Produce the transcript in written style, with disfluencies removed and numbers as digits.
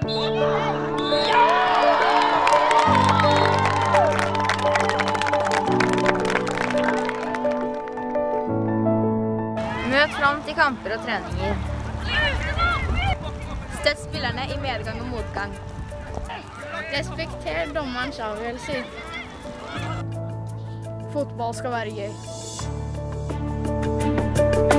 Møt fram til kamper og treninger. Støtt spillerne i medgang og motgang. Respekter dommerens avgjørelser. Fotball skal være gøy.